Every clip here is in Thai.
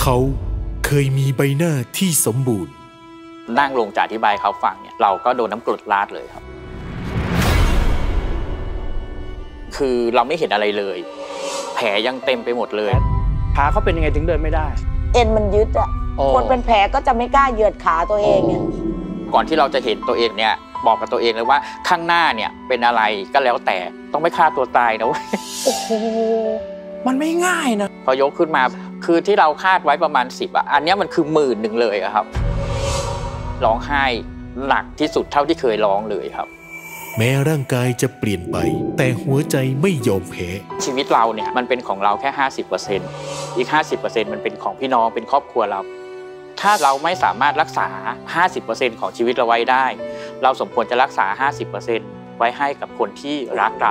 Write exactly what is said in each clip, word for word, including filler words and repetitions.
เขาเคยมีใบหน้าที่สมบูรณ์นั่งลงจะอธิบายเขาฟังเนี่ยเราก็โดนน้ำกรดราดเลยครับคือเราไม่เห็นอะไรเลยแผลยังเต็มไปหมดเลยขาเขาเป็นยังไงถึงเดินไม่ได้เอ็นมันยึดอ่ะคนเป็นแผลก็จะไม่กล้าเหยียดขาตัวเองเนี่ยก่อนที่เราจะเห็นตัวเองเนี่ยบอกกับตัวเองเลยว่าข้างหน้าเนี่ยเป็นอะไรก็แล้วแต่ต้องไม่ฆ่าตัวตายนะเว้ยโอ้โหมันไม่ง่ายนะพอยกขึ้นมาคือที่เราคาดไว้ประมาณสิบอ่ะอันนี้มันคือหมื่นหนึ่งเลยครับร้องไห้หนักที่สุดเท่าที่เคยร้องเลยครับแม้ร่างกายจะเปลี่ยนไปแต่หัวใจไม่ยอมแพ้ชีวิตเราเนี่ยมันเป็นของเราแค่ ห้าสิบเปอร์เซ็นต์ อีก ห้าสิบเปอร์เซ็นต์ มันเป็นของพี่น้องเป็นครอบครัวเราถ้าเราไม่สามารถรักษา ห้าสิบเปอร์เซ็นต์ ของชีวิตเราไว้ได้เราสมควรจะรักษา ห้าสิบเปอร์เซ็นต์ ไว้ให้กับคนที่รักเรา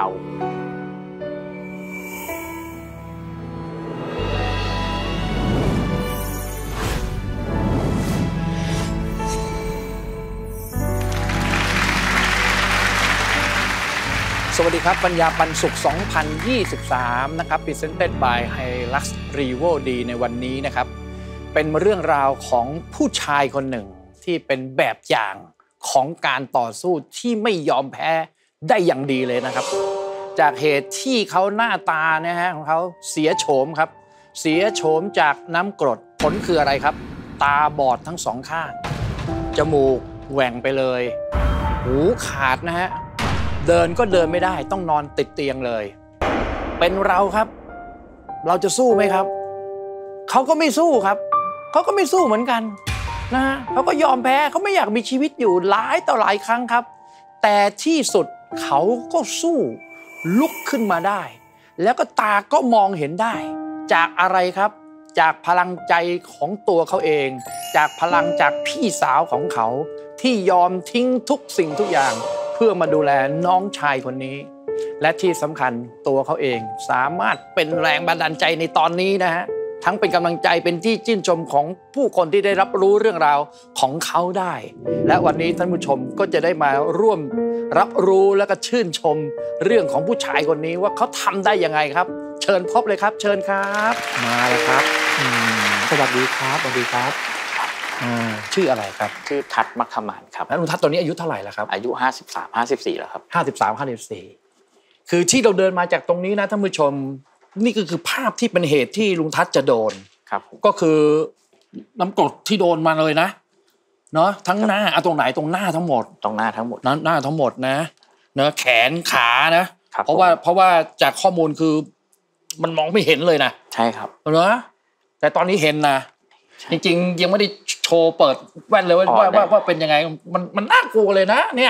สวัสดีครับปัญญาปันสุขสองพันยี่สิบสามนะครับ Presented by Hilux Revo D ในวันนี้นะครับเป็นเรื่องราวของผู้ชายคนหนึ่งที่เป็นแบบอย่างของการต่อสู้ที่ไม่ยอมแพ้ได้อย่างดีเลยนะครับจากเหตุที่เขาหน้าตาเนี่ยฮะของเขาเสียโฉมครับเสียโฉมจากน้ำกรดผลคืออะไรครับตาบอดทั้งสองข้างจมูกแหว่งไปเลยหูขาดนะฮะเดินก็เดินไม่ได้ต้องนอนติดเตียงเลยเป็นเราครับเราจะสู้ไหมครับเขาก็ไม่สู้ครับเขาก็ไม่สู้เหมือนกันนะฮะเขาก็ยอมแพ้เขาไม่อยากมีชีวิตอยู่หลายต่อหลายครั้งครับแต่ที่สุดเขาก็สู้ลุกขึ้นมาได้แล้วก็ตาก็มองเห็นได้จากอะไรครับจากพลังใจของตัวเขาเองจากพลังจากพี่สาวของเขาที่ยอมทิ้งทุกสิ่งทุกอย่างเพื่อมาดูแลน้องชายคนนี้และที่สำคัญตัวเขาเองสามารถเป็นแรงบันดาลใจในตอนนี้นะฮะทั้งเป็นกำลังใจเป็นที่ชื่นชมของผู้คนที่ได้รับรู้เรื่องราวของเขาได้และวันนี้ท่านผู้ชมก็จะได้มาร่วมรับรู้และก็ชื่นชมเรื่องของผู้ชายคนนี้ว่าเขาทำได้ยังไงครับเชิญพบเลยครับเชิญครับมาแล้วครับสวัสดีครับสวัสดีครับชื่ออะไรครับชื่อทัศน์มัคคมานครับแล้วลุงทัศน์ตอนนี้อายุเท่าไหร่แล้วครับอายุห้าสิบสาม ห้าสิบสี่แล้วครับห้าสิบสาม ห้าสิบสี่คือที่เราเดินมาจากตรงนี้นะท่านผู้ชมนี่ก็คือภาพที่เป็นเหตุที่ลุงทัศน์จะโดนครับก็คือน้ำกรดที่โดนมาเลยนะเนาะทั้งหน้าเอาตรงไหนตรงหน้าทั้งหมดตรงหน้าทั้งหมดหน้าทั้งหมดนะเนาะแขนขานะเพราะว่าเพราะว่าจากข้อมูลคือมันมองไม่เห็นเลยนะใช่ครับเนาะแต่ตอนนี้เห็นนะจริงๆยังไม่ได้โชว์เปิดแว่นเลยว่าว่าว่าเป็นยังไงมันมันน่ากลัวเลยนะเนี่ย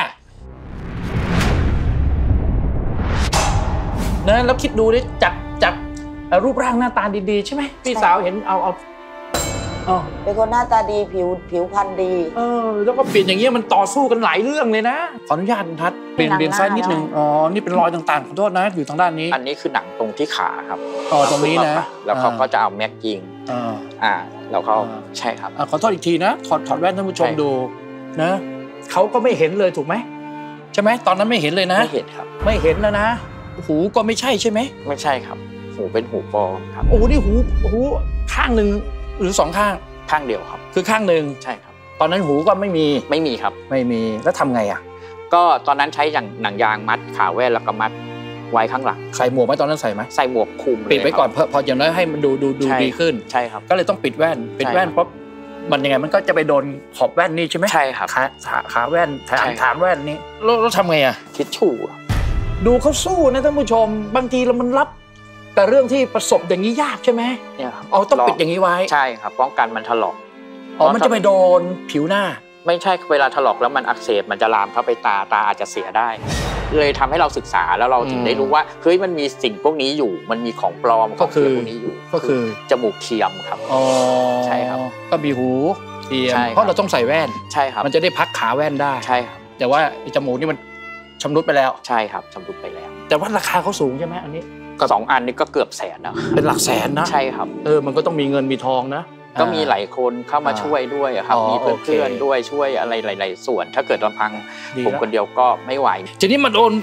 นะแล้วคิดดูดิจัดจัดรูปร่างหน้าตาดีๆใช่ไหมพี่สาวเห็นเอาเอาเป็นคนหน้าตาดีผิวผิวพรรณดีเออแล้วก็เปลี่ยนอย่างเงี้ยมันต่อสู้กันหลายเรื่องเลยนะขออนุญาตทัศน์เปลี่ยนเปลี่ยนไซส์นิดนึงอ๋อนี่เป็นรอยต่างๆขอโทษนะอยู่ทางด้านนี้อันนี้คือหนังตรงที่ขาครับอ๋อตรงนี้นะแล้วเขาก็จะเอาแม็กยิงอ่าอ่าแล้วเขาใช่ครับขอโทษอีกทีนะถอดถอดแว่นท่านผู้ชมดูนะเขาก็ไม่เห็นเลยถูกไหมใช่ไหมตอนนั้นไม่เห็นเลยนะไม่เห็นครับไม่เห็นแล้วนะหูก็ไม่ใช่ใช่ไหมไม่ใช่ครับหูเป็นหูปลอมครับโอ้นี่หูหูข้างหนึ่งหรือสองข้างข้างเดียวครับคือข้างหนึ่งใช่ครับตอนนั้นหูก็ไม่มีไม่มีครับไม่มีแล้วทำไงอ่ะก็ตอนนั้นใช้อย่างหนังยางมัดขาแว่นแล้วก็มัดไว้ข้างหลังใส่หมวกไหมตอนนั้นใส่ไหมใส่หมวกคลุมปิดไว้ก่อนพออย่างน้อยให้มันดูดูดูดีขึ้นใช่ครับก็เลยต้องปิดแว่นปิดแว่นเพราะมันยังไงมันก็จะไปโดนขอบแว่นนี่ใช่ไหมใช่ครับขาขาแว่นฐานฐานแว่นนี้แล้วทำไงอ่ะทิชชู่ดูเขาสู้นะท่านผู้ชมบางทีเรามันรับแต่เรื่องที่ประสบอย่างนี้ยากใช่ไหมเนี่ยครับอ๋อต้องปิดอย่างนี้ไว้ใช่ครับป้องกันมันถลอกอ๋อมันจะไปโดนผิวหน้าไม่ใช่เวลาถลอกแล้วมันอักเสบมันจะลามเข้าไปตาตาอาจจะเสียได้เลยทำให้เราศึกษาแล้วเราถึงได้รู้ว่าเฮ้ยมันมีสิ่งพวกนี้อยู่มันมีของปลอมก็คือพวกนี้อยู่ก็คือจมูกเทียมครับอ๋อใช่ครับก็มีหูเทียมเพราะเราต้องใส่แว่นใช่ครับมันจะได้พักขาแว่นได้ใช่ครับแต่ว่าจมูกนี่มันชำรุดไปแล้วใช่ครับชำรุดไปแล้วแต่ว่าราคาเขาสูงใช่ไหมอันนี้ก็สองอันนี้ก็เกือบแสนนะเป็นหลักแสนนะใช่ครับเออมันก็ต้องมีเงินมีทองนะก็มีหลายคนเข้ามาช่วยด้วยครับมีเพื่อนๆด้วยช่วยอะไรหลายๆส่วนถ้าเกิดลำพังผมคนเดียวก็ไม่ไหวทีนี้มาโดนข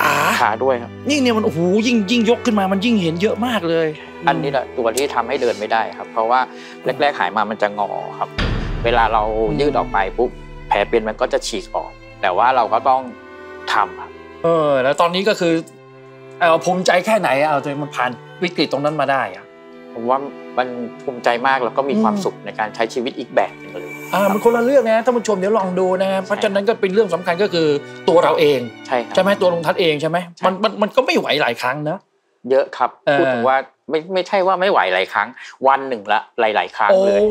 ขาขาด้วยครับนี่เนี่ยมันโอ้โหยิ่งยิ่งยกขึ้นมามันยิ่งเห็นเยอะมากเลยอันนี้แหละตัวที่ทำให้เดินไม่ได้ครับเพราะว่าแรกๆหายมามันจะงอครับเวลาเรายืดออกไปปุ๊บแผลเป็นมันก็จะฉีกออกแต่ว่าเราก็ต้องทำครับเออแล้วตอนนี้ก็คือเออภูมิใจแค่ไหนเอาจนมันผ่านวิกฤตตรงนั้นมาได้อะผมว่ามันภูมิใจมากแล้วก็มีความสุขในการใช้ชีวิตอีกแบบนึงเลยอ่ามันคนละเรื่องนะท่านผู้ชมเดี๋ยวลองดูนะเพราะฉะนั้นก็เป็นเรื่องสำคัญก็คือตัวเราเองใช่ใช่ไหมตัวลุงทัศน์เองใช่ไหมมันมันมันก็ไม่ไหวหลายครั้งนะเยอะครับพูดถึงว่าไม่ไม่ใช่ว่าไม่ไหวหลายครั้งวันหนึ่งละหลายๆครั้งเลย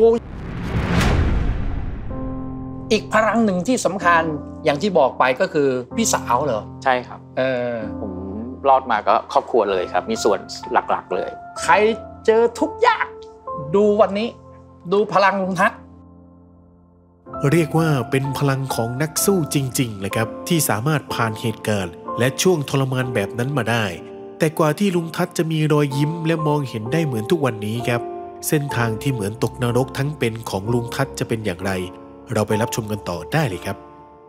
อีกพลังหนึ่งที่สำคัญอย่างที่บอกไปก็คือพี่สาวเหรอใช่ครับเออผมรอดมาก็ครอบครัวเลยครับมีส่วนหลักๆเลยใครเจอทุกข์ยากดูวันนี้ดูพลังลุงทัศน์เรียกว่าเป็นพลังของนักสู้จริงๆเลยครับที่สามารถผ่านเหตุการณ์และช่วงทรมานแบบนั้นมาได้แต่กว่าที่ลุงทัศน์จะมีรอยยิ้มและมองเห็นได้เหมือนทุกวันนี้ครับเส้นทางที่เหมือนตกนรกทั้งเป็นของลุงทัศน์จะเป็นอย่างไรเราไปรับชมกันต่อได้เลยครับ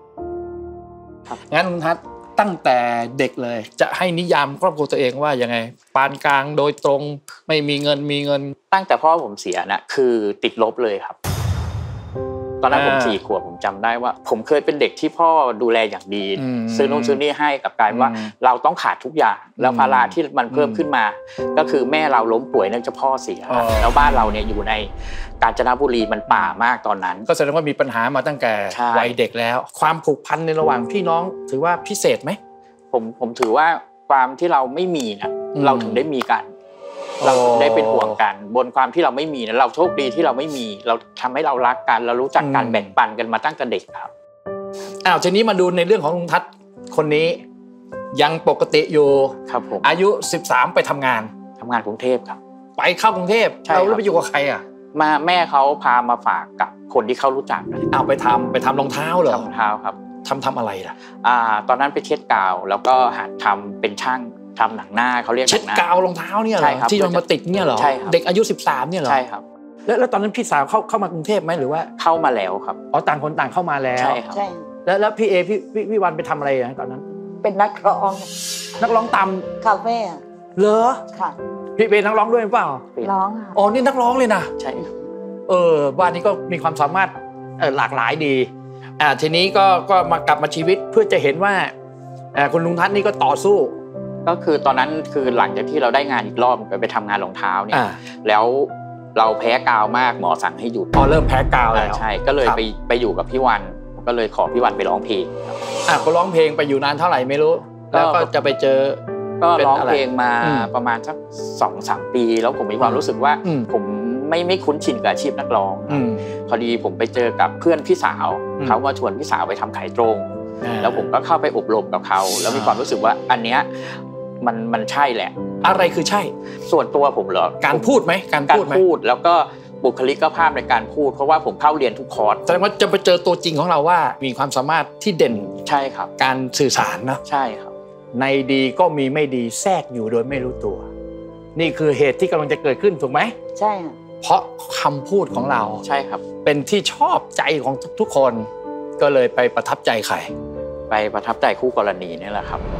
งั้นลุงทัศน์ตั้งแต่เด็กเลยจะให้นิยามครอบครัวตัวเองว่ายังไงปานกลางโดยตรงไม่มีเงินมีเงินตั้งแต่พ่อผมเสียนะคือติดลบเลยครับตอนนั้นผมสี่ขวบผมจำได้ว่าผมเคยเป็นเด็กที่พ่อดูแลอย่างดีซื้อนู่นซื้อนี่ให้กับกลายว่าเราต้องขาดทุกอย่างแล้วภาระที่มันเพิ่มขึ้นมาก็คือแม่เราล้มป่วยเนื่องจากพ่อเสียแล้วบ้านเราเนี่ยอยู่ในกาญจนบุรีมันป่ามากตอนนั้นก็แสดงว่ามีปัญหามาตั้งแต่วัยเด็กแล้วความผูกพันในระหว่างพี่น้องถือว่าพิเศษไหมผมผมถือว่าความที่เราไม่มีนะเราถึงได้มีกันเราได้เป็นห่วงกันบนความที่เราไม่มีนะเราโชคดีที่เราไม่มีเราทำให้เรารักกันเรารู้จักการแบ่งปันกันมาตั้งแต่เด็กครับอ้าวทีนี้มาดูในเรื่องของลุงทัศน์คนนี้ยังปกติอยู่ครับผมอายุสิบสามไปทำงานทำงานกรุงเทพครับไปเข้ากรุงเทพเราแล้วไปอยู่กับใครอ่ะมาแม่เขาพามาฝากกับคนที่เขารู้จักอ้าวไปทำไปทำรองเท้าเหรอรองเท้าครับทำทำอะไรล่ะอ่าตอนนั้นไปเช็ดกาวแล้วก็หัดทำเป็นช่างทำหนังหน้าเขาเรียกเช็ดกาวรองเท้าเนี่ยเหรอที่มันมาติดเนี่ยเหรอเด็กอายุสิบสามเนี่ยเหรอใช่ครับแล้วแล้วตอนนั้นพี่สาวเข้าเข้ามากรุงเทพไหมหรือว่าเข้ามาแล้วครับอ๋อต่างคนต่างเข้ามาแล้วใช่ครับแล้วแล้วพี่เอพี่พี่วันไปทำอะไรตอนนั้นเป็นนักร้องนักร้องตามคาเฟ่เหรอค่ะพี่เป็นนักร้องด้วยเปล่าร้องค่ะอ๋อนี่นักร้องเลยนะใช่เออบ้านนี้ก็มีความสามารถหลากหลายดีอ่าทีนี้ก็ก็มากลับมาชีวิตเพื่อจะเห็นว่าอ่าคุณลุงทัศน์นี่ก็ต่อสู้ก็คือตอนนั้นคือหลังจากที่เราได้งานอีกรอบไปไปทำงานรองเท้าเนี่ยแล้วเราแพ้กาวมากหมอสั่งให้หยุดพอเริ่มแพ้กาวแล้วใช่ก็เลยไปไปอยู่กับพี่วันก็เลยขอพี่วันไปร้องเพลงอ่ะก็ร้องเพลงไปอยู่นานเท่าไหร่ไม่รู้แล้วก็จะไปเจอก็ร้องเพลงมาประมาณสักสองสามปีแล้วผมมีความรู้สึกว่าผมไม่ไม่คุ้นชินกับอาชีพนักร้องพอดีผมไปเจอกับเพื่อนพี่สาวเขามาชวนพี่สาวไปทำขายตรงแล้วผมก็เข้าไปอบรมกับเขาแล้วมีความรู้สึกว่าอันเนี้ยมันมันใช่แหละอะไรคือใช่ส่วนตัวผมเหรอการพูดไหมการพูดไหมพูดแล้วก็บุคลิกภาพในการพูดเพราะว่าผมเข้าเรียนทุกคอร์สแสดงว่าจะไปเจอตัวจริงของเราว่ามีความสามารถที่เด่นใช่ครับการสื่อสารนะใช่ครับในดีก็มีไม่ดีแทรกอยู่โดยไม่รู้ตัวนี่คือเหตุที่กำลังจะเกิดขึ้นถูกไหมใช่ค่ะเพราะคำพูดของเราใช่ครับเป็นที่ชอบใจของทุกๆคนก็เลยไปประทับใจใครไปประทับใจคู่กรณีนี่แหละครับ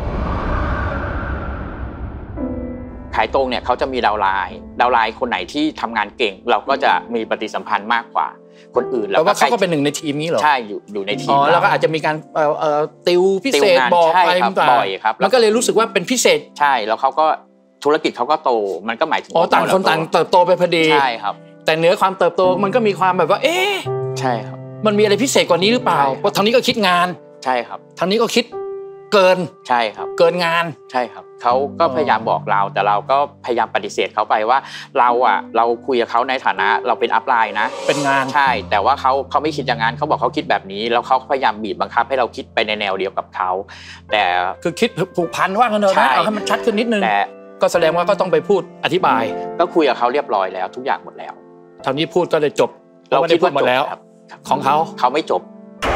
ขายตรงเนี่ยเขาจะมีดาวไลน์ดาวไลน์คนไหนที่ทำงานเก่งเราก็จะมีปฏิสัมพันธ์มากกว่าคนอื่นแล้วก็เขาก็เป็นหนึ่งในทีมนี้เหรอใช่อยู่อยู่ในทีมแล้วก็อาจจะมีการติวพิเศษบอกไปบ่อยครับแล้วก็เลยรู้สึกว่าเป็นพิเศษใช่แล้วเขาก็ธุรกิจเขาก็โตมันก็หมายถึงอ๋อต่างคนต่างเติบโตไปพอดีใช่ครับแต่เหนือความเติบโตมันก็มีความแบบว่าเอ๊ะใช่ครับมันมีอะไรพิเศษกว่านี้หรือเปล่าเพราะทางนี้ก็คิดงานใช่ครับทางนี้ก็คิดเกินใช่ครับเกินงานใช่ครับเขาก็พยายามบอกเราแต่เราก็พยายามปฏิเสธเขาไปว่าเราอ่ะเราคุยกับเขาในฐานะเราเป็นอัพไลน์นะเป็นงานใช่แต่ว่าเขาเขาไม่คิดอย่างนั้นเขาบอกเขาคิดแบบนี้แล้วเขาพยายามบีบบังคับให้เราคิดไปในแนวเดียวกับเขาแต่คือคิดผูกพันว่ากันเถอะนะเอาให้มันชัดขึ้นนิดนึงแต่ก็แสดงว่าก็ต้องไปพูดอธิบายก็คุยกับเขาเรียบร้อยแล้วทุกอย่างหมดแล้วทางนี้พูดก็เลยจบเราคิดว่าหมดแล้วของเขาเขาไม่จบ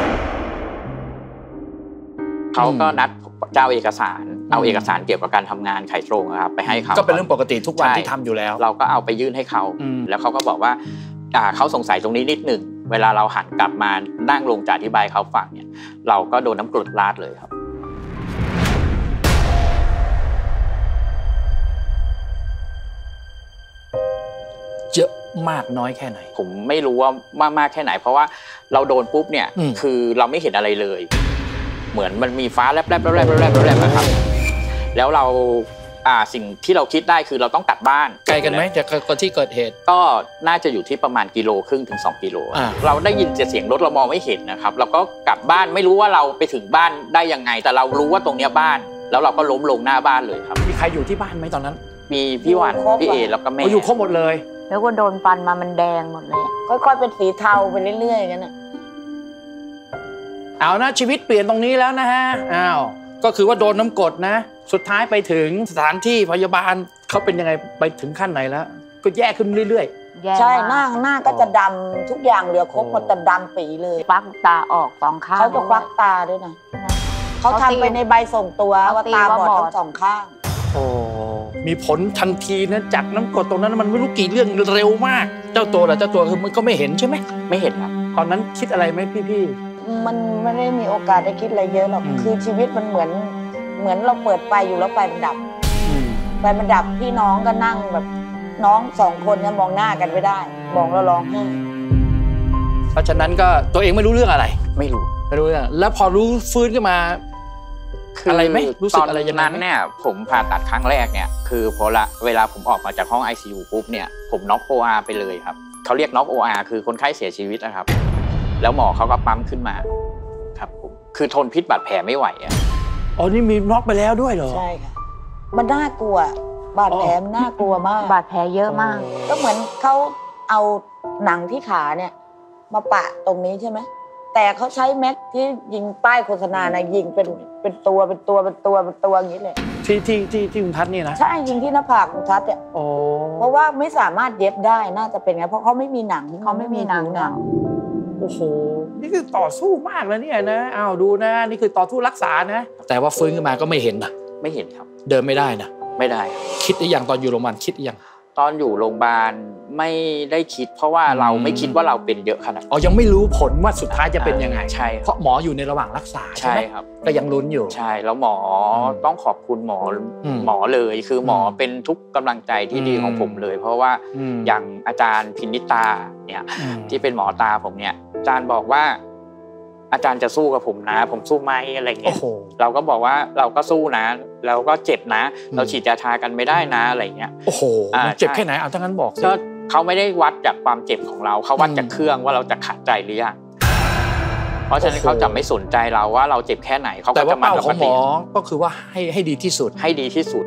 เขาก็นัดเจ้าเอกสารเอาเอกสารเกี่ยวกับการทำงานขายตรงครับไปให้เขาก็เป็นเรื่องปกติทุกวันที่ทำอยู่แล้วเราก็เอาไปยื่นให้เขาแล้วเขาก็บอกว่าเขาสงสัยตรงนี้นิดหนึ่งเวลาเราหันกลับมานั่งลงจะอธิบายเขาฟังเนี่ยเราก็โดนน้ำกรดราดเลยครับมากน้อยแค่ไหนผมไม่รู้ว่ามากมากแค่ไหนเพราะว่าเราโดนปุ๊บเนี่ยคือเราไม่เห็นอะไรเลยเหมือนมันมีฟ้าแลบแลบแลบแลบแลบแลบนะครับแล้วเราอ่าสิ่งที่เราคิดได้คือเราต้องกลับบ้านไกลกันไหมจากก่อนที่เกิดเหตุก็น่าจะอยู่ที่ประมาณกิโลครึ่งถึงสองกิโลเราได้ยินเสียงรถเรามองไม่เห็นนะครับเราก็กลับบ้านไม่รู้ว่าเราไปถึงบ้านได้ยังไงแต่เรารู้ว่าตรงเนี้ยบ้านแล้วเราก็ล้มลงหน้าบ้านเลยครับมีใครอยู่ที่บ้านไหมตอนนั้นมีพี่หวานพี่เอแล้วก็แม่อยู่ครบหมดเลยแล้วก็โดนฟันมามันแดงหมดเลยค่อยๆเป็นสีเทาไปเรื่อยๆกันน่ะเอานะชีวิตเปลี่ยนตรงนี้แล้วนะฮะอ้าวก็คือว่าโดนน้ำกรดนะสุดท้ายไปถึงสถานที่พยาบาลเขาเป็นยังไงไปถึงขั้นไหนแล้วก็แย่ขึ้นเรื่อยๆใช่หน้าหน้าก็จะดำทุกอย่างเหลือครบหมดแต่ดำปีเลยควักตาออกสองข้างเขาจะควักตาด้วยนะเขาทำไปในใบส่งตัวว่าตาบอดทั้งสองข้างโอ้มีผลทันทีนะจากน้ำกรดตรงนั้นมันไม่รู้กี่เรื่องเร็วมากเจ้าตัวเหรอเจ้าตัวคือมันก็ไม่เห็นใช่ไหมไม่เห็นครับตอนนั้นคิดอะไรไหมพี่ๆมันไม่ได้มีโอกาสได้คิดอะไรเยอะหรอกคือชีวิตมันเหมือนเหมือนเราเปิดไฟอยู่แล้วไฟมันดับไฟมันดับพี่น้องก็นั่งแบบน้องสองคนเนี่ยมองหน้ากันไม่ได้มองแล้วร้องไห้เพราะฉะนั้นก็ตัวเองไม่รู้เรื่องอะไรไม่รู้ไม่รู้เรื่องแล้วพอรู้ฟื้นขึ้นมาอะไรไหมรู้สึกอะไรอย่างนั้นเนี่ยผมผ่าตัดครั้งแรกเนี่ยคือพอละเวลาผมออกมาจากห้อง ไอ ซี ยู ปุ๊บเนี่ยผมน็อก โอ อาร์ ไปเลยครับเขาเรียกน็อก โอ อาร์ คือคนไข้เสียชีวิตนะครับแล้วหมอเขาก็ปั๊มขึ้นมาครับผมคือทนพิษบาดแผลไม่ไหวอ่ะอ๋อนี่มีน็อกไปแล้วด้วยเหรอใช่ค่ะมันน่ากลัวบาดแผลน่ากลัวมากบาดแผลเยอะมากก็เหมือนเขาเอาหนังที่ขาเนี่ยมาปะตรงนี้ใช่ไหมแต่เขาใช้แม็กที่ยิงป้ายโฆษณานะยิงเป็นเป็นตัวเป็นตัวเป็นตัวเป็นตัวอย่างนี้เลยที่ที่ที่ที่คุณทัศน์นี่นะใช่ยิงที่หน้าผากคุณทัศน์เนี่ยเพราะว่าไม่สามารถเย็บได้น่าจะเป็นไงเพราะเขาไม่มีหนังเขาไม่มีหนังหนังโอ้โหนี่คือต่อสู้มากแล้วเนี่ยนะอ้าวดูนะนี่คือต่อสู้รักษานะแต่ว่าฟื้นขึ้นมาก็ไม่เห็นนะไม่เห็นครับเดินไม่ได้นะไม่ได้คิดหรือยังตอนอยู่โรงพยาบาลคิดหรือยังตอนอยู่โรงพยาบาลไม่ได้คิดเพราะว่าเราไม่คิดว่าเราเป็นเยอะขนาดอ๋อยังไม่รู้ผลว่าสุดท้ายจะเป็นยังไงใช่เพราะหมออยู่ในระหว่างรักษาใช่ไหมครับก็ยังลุ้นอยู่ใช่แล้วหมอต้องขอบคุณหมอหมอเลยคือหมอเป็นทุกกำลังใจที่ดีของผมเลยเพราะว่าอย่างอาจารย์พินิตาเนี่ยที่เป็นหมอตาผมเนี่ยอาจารย์บอกว่าอาจารย์จะสู้กับผมนะผมสู้ไหมอะไรเงี้ยเราก็บอกว่าเราก็สู้นะเราก็เจ็บนะเราฉีดยาชากันไม่ได้นะอะไรเงี้ยโอ้โหเจ็บแค่ไหนเอาทั้งนั้นบอกก็เขาไม่ได้วัดจากความเจ็บของเราเขาวัดจากเครื่องว่าเราจะขาดใจหรือยังเพราะฉะนั้นเขาจะไม่สนใจเราว่าเราเจ็บแค่ไหนเขาก็จะมาแต่ว่าเป้าของหมอก็คือว่าให้ให้ดีที่สุดให้ดีที่สุด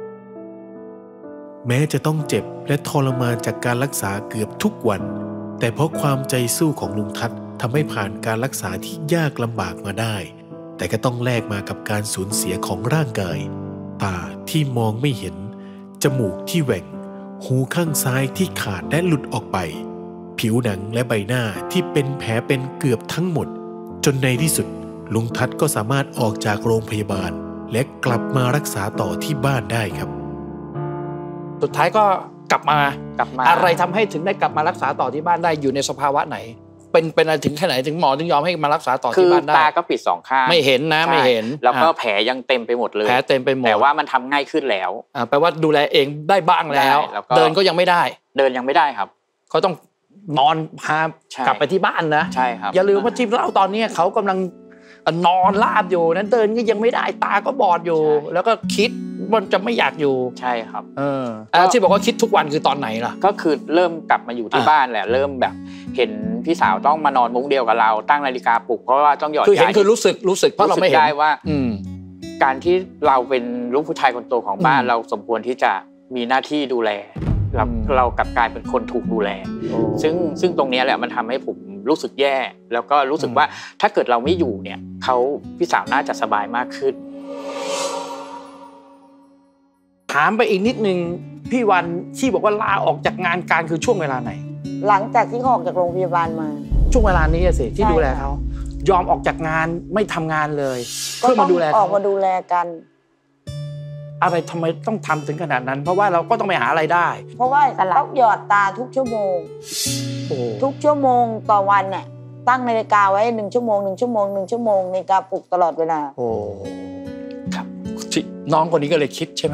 แม้จะต้องเจ็บและทรมานจากการรักษาเกือบทุกวันแต่เพราะความใจสู้ของลุงทัศน์ทำให้ผ่านการรักษาที่ยากลำบากมาได้แต่ก็ต้องแลกมากับการสูญเสียของร่างกายตาที่มองไม่เห็นจมูกที่แหว่งหูข้างซ้ายที่ขาดและหลุดออกไปผิวหนังและใบหน้าที่เป็นแผลเป็นเกือบทั้งหมดจนในที่สุดลุงทัศน์ก็สามารถออกจากโรงพยาบาลและกลับมารักษาต่อที่บ้านได้ครับสุดท้ายก็กลับมากลับมาอะไรทำให้ถึงได้กลับมารักษาต่อที่บ้านได้อยู่ในสภาวะไหนเป็นเป็นอะไรถึงแค่ไหนถึงหมอถึงยอมให้มารักษาต่อที่บ้านได้คือตาก็ปิดสองข้างไม่เห็นนะไม่เห็นแล้วก็แผลยังเต็มไปหมดเลยแผลเต็มไปหมดแต่ว่ามันทำง่ายขึ้นแล้วอ่าแปลว่าดูแลเองได้บ้างแล้วเดินก็ยังไม่ได้เดินยังไม่ได้ครับเขาต้องนอนพากลับไปที่บ้านนะใช่ครับอย่าลืมว่าที่เล่าตอนนี้เขากำลังนอนราบอยู่นั้นเดินก็ยังไม่ได้ตาก็บอดอยู่แล้วก็คิดมันจะไม่อยากอยู่ใช่ครับเออที่บอกว่าคิดทุกวันคือตอนไหนล่ะก็คือเริ่มกลับมาอยู่ที่บ้านแหละเริ่มแบบเห็นพี่สาวต้องมานอนมุ้งเดียวกับเราตั้งนาฬิกาปลุกเพราะว่าต้องหยอดยาคือเห็นคือรู้สึกรู้สึกเพราะเราไม่เห็นได้ว่าการที่เราเป็นลูกผู้ชายคนโตของบ้านเราสมควรที่จะมีหน้าที่ดูแลเราเรากลับกลายเป็นคนถูกดูแลซึ่งซึ่งตรงนี้แหละมันทำให้ผมรู้สึกแย่แล้วก็รู้สึกว่าถ้าเกิดเราไม่อยู่เนี่ยเขาพี่สาวน่าจะสบายมากขึ้นถามไปอีกนิดนึงพี่วันที่บอกว่าลาออกจากงานการคือช่วงเวลาไหนหลังจากที่ออกจากโรงพยาบาลมาช่วงเวลานี้สิที่ดูแลเขายอมออกจากงานไม่ทำงานเลยเพื่อมาดูแลออกมาดูแลกันอะไรทำไมต้องทำถึงขนาดนั้นเพราะว่าเราก็ต้องไปหาอะไรได้เพราะว่าต้องหยอดตาทุกชั่วโมงทุกชั่วโมงต่อวันเนี่ยตั้งนาฬิกาไว้หนึ่งชั่วโมงหนึ่งชั่วโมงหนึ่งชั่วโมงนาฬิกาปลุกตลอดเวลาโอ้ครับน้องคนนี้ก็เลยคิดใช่ไหม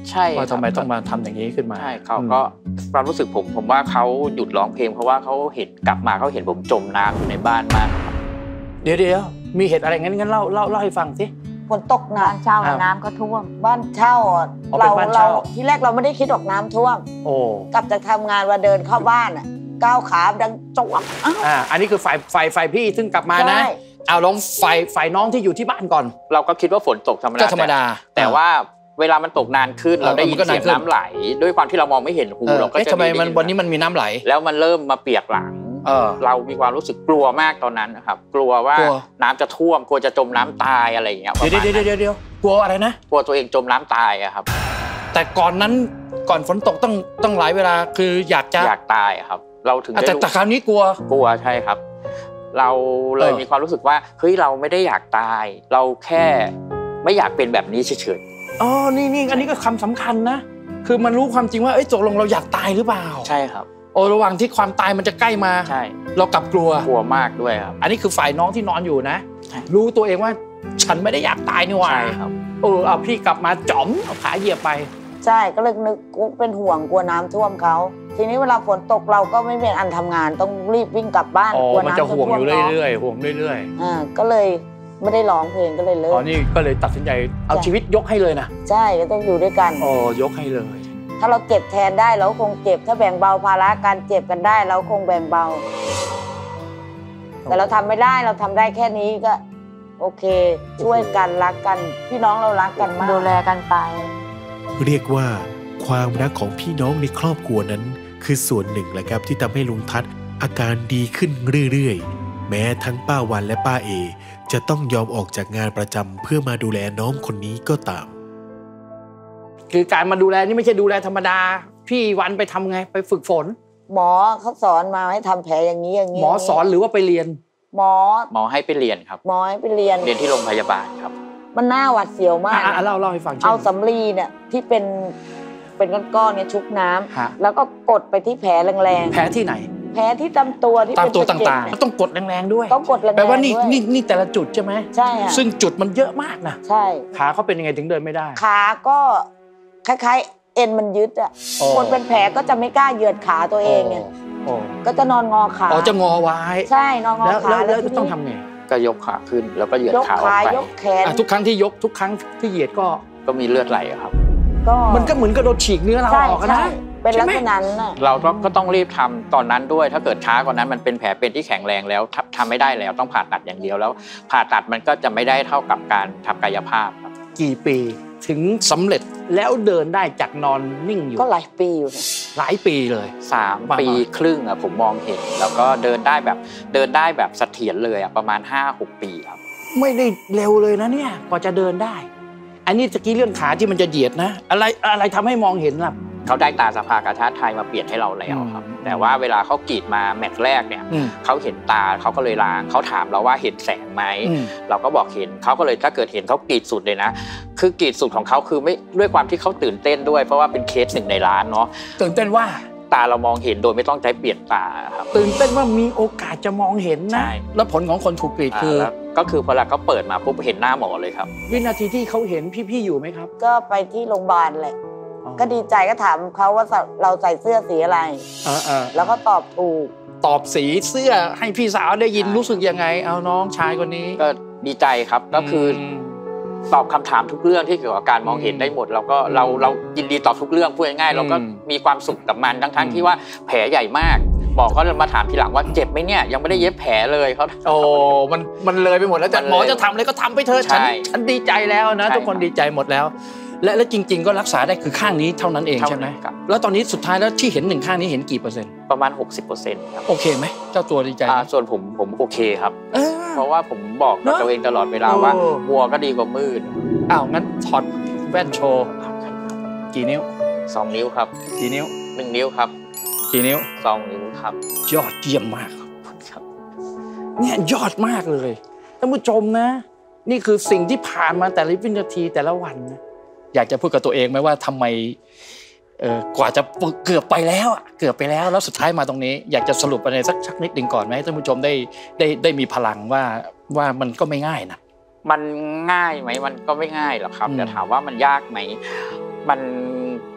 ใช่ว่าทำไมต้องมาทำอย่างนี้ขึ้นมาใช่เขาก็ความรู้สึกผมผมว่าเขาหยุดร้องเพลงเพราะว่าเขาเห็นกลับมาเขาเห็นผมจมน้ำอยู่ในบ้านมากเดี๋ยวเดี๋ยวมีเหตุอะไรงั้นงั้นเล่าเล่าเล่าให้ฟังสิฝนตกหนักบ้านเช่าน้ำก็ท่วมบ้านเช่าเราเราที่แรกเราไม่ได้คิดออกน้ำท่วมโอ้กลับจากทำงานว่าเดินเข้าบ้านอ่ะก้าวขาดังจวบอ่าอันนี้คือฝ่ายฝ่ายฝ่ายพี่ซึ่งกลับมานะเอาลองฝ่ายฝ่ายน้องที่อยู่ที่บ้านก่อนเราก็คิดว่าฝนตกธรรมดาธรรมดาแต่ว่าเวลามันตกนานขึ้นเราได้ยินเสียงน้ำไหลด้วยความที่เรามองไม่เห็นหูเราก็จะทำไมมันวันนี้มันมีน้ำไหลแล้วมันเริ่มมาเปียกหลังเรามีความรู้สึกกลัวมากตอนนั้นนะครับกลัวว่าน้ำจะท่วมกลัวจะจมน้ำตายอะไรอย่างเงี้ยเดี๋ยวเดี๋ยวเดี๋ยวเดี๋ยวกลัวอะไรนะกลัวตัวเองจมน้ำตายอะครับแต่ก่อนนั้นก่อนฝนตกต้องต้องหลายเวลาคืออยากจะอยากตายครับเราถึงแต่แต่คราวนี้กลัวกลัวใช่ครับเราเลยมีความรู้สึกว่าเฮ้ยเราไม่ได้อยากตายเราแค่ไม่อยากเป็นแบบนี้เฉยๆอ๋อนี่นี่อันนี้ก็คำสำคัญนะคือมันรู้ความจริงว่าเอ้ยตกลงเราอยากตายหรือเปล่าใช่ครับโอ้ระหว่างที่ความตายมันจะใกล้มาใช่เรากลับกลัวกลัวมากด้วยครับอันนี้คือฝ่ายน้องที่นอนอยู่นะรู้ตัวเองว่าฉันไม่ได้อยากตายนี่หว่าใช่ครับเออเอาพี่กลับมาจ๋อมเอาขาเหยียบไปใช่ก็เลยนึกเป็นห่วงกลัวน้ำท่วมเขาทีนี้เวลาฝนตกเราก็ไม่เป็นอันทำงานต้องรีบวิ่งกลับบ้านกลัวน้ำจะท่วมมันจะห่วงอยู่เรื่อยๆห่วงเรื่อยๆอ่าก็เลยไม่ได้ร้องเพลงก็เลยเลิกอ๋อนี่ก็เลยตัดสินใจเอาชีวิตยกให้เลยนะใช่ก็ต้องอยู่ด้วยกันอ๋อยกให้เลยถ้าเราเจ็บแทนได้เราคงเจ็บถ้าแบ่งเบาภาระการเจ็บกันได้เราคงแบ่งเบาแต่เราทำไม่ได้เราทำได้แค่นี้ก็โอเคช่วยกันรักกันพี่น้องเรารักกันมากดูแลกันไปเรียกว่าความรักของพี่น้องในครอบครัวนั้นคือส่วนหนึ่งแหละครับที่ทำให้ลุงทัศน์อาการดีขึ้นเรื่อยๆแม้ทั้งป้าวันและป้าเอจะต้องยอมออกจากงานประจำเพื่อมาดูแลน้องคนนี้ก็ตามคือการมาดูแลนี่ไม่ใช่ดูแลธรรมดาพี่วันไปทำไงไปฝึกฝนหมอเขาสอนมาให้ทำแผลอย่างนี้อย่างนี้หมอสอนหรือว่าไปเรียนหมอหมอให้ไปเรียนครับหมอให้ไปเรียนเรียนที่โรงพยาบาลครับมันน่าหวาดเสียวมากเล่าเล่าให้ฟังเอาสำลีเนี่ยที่เป็นเป็นก้อนๆเนี่ยชุบน้ำแล้วก็กดไปที่แผลแรงๆแผลที่ไหนแผลที่ตามตัวที่ตามตัวต่างๆต้องกดแรงๆด้วยต้องกดแรงๆแปลว่านี่นี่นี่แต่ละจุดใช่ไหมใช่ซึ่งจุดมันเยอะมากนะใช่ขาเขาเป็นยังไงถึงเดินไม่ได้ขาก็คล้ายๆเอ็นมันยึดอ่ะคนเป็นแผลก็จะไม่กล้าเหยียดขาตัวเองไงก็จะนอนงอขาอ๋อจะงอไว้ใช่นอนงอขาแล้วต้องทำไงก็ยกขาขึ้นแล้วก็เหยียดขาออกไปยกแขนทุกครั้งที่ยกทุกครั้งที่เหยียดก็ก็มีเลือดไหลครับมันก็เหมือนกับโดนฉีกเนื้อเราออกนะเป็นลักษณะนั้นเราก็ต้องรีบทำตอนนั้นด้วยถ้าเกิดช้ากว่านั้นมันเป็นแผลเป็นที่แข็งแรงแล้วทำไม่ได้แล้วต้องผ่าตัดอย่างเดียวแล้วผ่าตัดมันก็จะไม่ได้เท่ากับการทำกายภาพครับกี่ปีถึงสำเร็จแล้วเดินได้จากนอนนิ่งอยู่ก็หลายปีอยู่หลายปีเลยสามปีครึ่งอะผมมองเห็นแล้วก็เดินได้แบบเดินได้แบบเสถียรเลยอะประมาณ ห้าหก ปีครับไม่ได้เร็วเลยนะเนี่ยกว่าจะเดินได้อันนี้ตะกี้เรื่องขาที่มันจะเหยียดนะอะไรอะไรทำให้มองเห็นล่ะเขาได้ตาสภากาชาดไทยมาเปลี่ยนให้เราแล้วครับแต่ว่าเวลาเขากรีดมาแมตช์แรกเนี่ยเขาเห็นตาเขาก็เลยล้างเขาถามเราว่าเห็นแสงไหมเราก็บอกเห็นเขาก็เลยถ้าเกิดเห็นเขากรีดสุดเลยนะคือกรีดสุดของเขาคือไม่ด้วยความที่เขาตื่นเต้นด้วยเพราะว่าเป็นเคสหนึ่งในล้านเนาะตื่นเต้นว่าตาเรามองเห็นโดยไม่ต้องใช้เปลี่ยนตาครับตื่นเต้นว่ามีโอกาสจะมองเห็นนะแล้วผลของคนถูกกรีดคือก็คือพอเขาเปิดมาปุ๊บเห็นหน้าหมอเลยครับวินาทีที่เขาเห็นพี่ๆอยู่ไหมครับก็ไปที่โรงพยาบาลแหละก็ดีใจก็ถามเขาว่าเราใส่เสื้อสีอะไรแล้วก็ตอบถูกตอบสีเสื้อให้พี่สาวได้ยินรู้สึกยังไงเอาน้องชายคนนี้ก็ดีใจครับก็คือตอบคำถามทุกเรื่องที่เกี่ยวกับการมองเห็นได้หมดเราก็เราเรายินดีตอบทุกเรื่องพูดง่ายๆเราก็มีความสุขกับมันทั้งๆที่ว่าแผลใหญ่มากบอกเขามาถามทีหลังว่าเจ็บไหมเนี่ยยังไม่ได้เย็บแผลเลยเขาโอ้มันมันเลยไปหมดแล้วแต่หมอจะทำอะไรก็ทำไปเถอะฉันฉันดีใจแล้วนะทุกคนดีใจหมดแล้วและและจริงๆก็รักษาได้คือข้างนี้เท่านั้นเองใช่ไหมแล้วตอนนี้สุดท้ายแล้วที่เห็นหนึ่งข้างนี้เห็นกี่เปอร์เซ็นต์ประมาณ หกสิบเปอร์เซ็นต์ ครับโอเคไหมเจ้าตัวดีใจส่วนผมผมโอเคครับเพราะว่าผมบอกกับตัวเองตลอดเวลาว่ามัวก็ดีกว่ามืดอ้าวงั้นถอดแว่นโชว์กี่นิ้วสองนิ้วครับกี่นิ้วหนึ่งนิ้วครับกี่นิ้วสองนิ้วครับยอดเยี่ยมมากครับเนี่ยยอดมากเลยท่านผู้ชมนะนี่คือสิ่งที่ผ่านมาแต่ละวินาทีแต่ละวันนะอยากจะพูดกับตัวเองไหมว่าทำไมเอ่อกว่าจะเกือบไปแล้วเกือบไปแล้วแล้วสุดท้ายมาตรงนี้อยากจะสรุปอะไรสักชักนิดนึงก่อนไหมให้ท่านผู้ชมได้ได้ได้มีพลังว่าว่ามันก็ไม่ง่ายนะมันง่ายไหมมันก็ไม่ง่ายหรอกครับแต่ถามว่ามันยากไหมมัน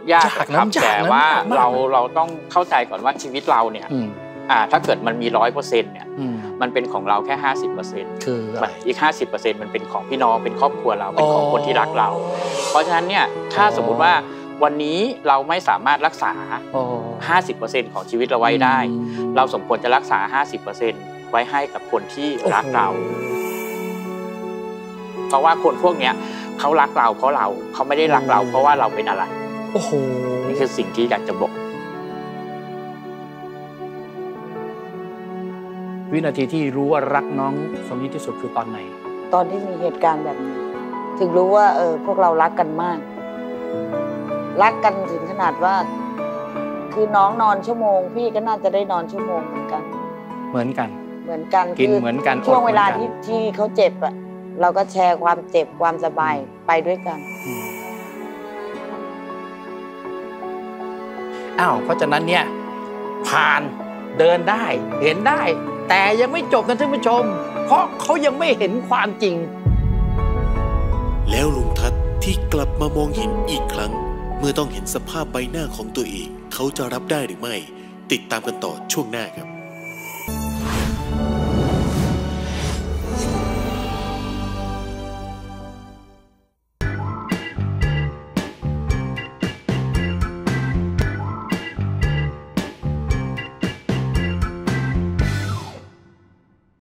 ยากครับแต่ว่าเราเราต้องเข้าใจก่อนว่าชีวิตเราเนี่ยอ่าถ้าเกิดมันมีร้อยเปอร์เซ็นต์เนี่ยมันเป็นของเราแค่ห้าสิบเปอร์เซ็นต์คืออีกห้าสิบเปอร์เซ็นต์มันเป็นของพี่น้องเป็นครอบครัวเราเป็นของคนที่รักเราเพราะฉะนั้นเนี่ยถ้าสมมุติว่าวันนี้เราไม่สามารถรักษา ห้าสิบเปอร์เซ็นต์ ของชีวิตเราไว้ได้เราสมควรจะรักษา ห้าสิบเปอร์เซ็นต์ ไว้ให้กับคนที่รักเราเพราะว่าคนพวกเนี้ยเขารักเราเพราะเราเขาไม่ได้รักเราเพราะว่าเราเป็นอะไรโอ้โหนี่คือสิ่งที่อยากจะบอกวินาทีที่รู้ว่ารักน้องสมยิตที่สุดคือตอนไหนตอนที่มีเหตุการณ์แบบนี้ถึงรู้ว่าเออพวกเรารักกันมากรักกันถึงขนาดว่าคือน้องนอนชั่วโมงพี่ก็น่าจะได้นอนชั่วโมงเหมือนกันเหมือนกันเหมือนกันกินเหมือนกันช่วงเวลาที่ที่เขาเจ็บอะเราก็แชร์ความเจ็บความสบายไปด้วยกันอ้าวเพราะฉะนั้นเนี่ยผ่านเดินได้เห็นได้แต่ยังไม่จบนะท่านผู้ชมเพราะเขายังไม่เห็นความจริงแล้วลุงทัศน์ที่กลับมามองเห็นอีกครั้งเมื่อต้องเห็นสภาพใบหน้าของตัวเองเขาจะรับได้หรือไม่ติดตามกันต่อช่วงหน้าครับ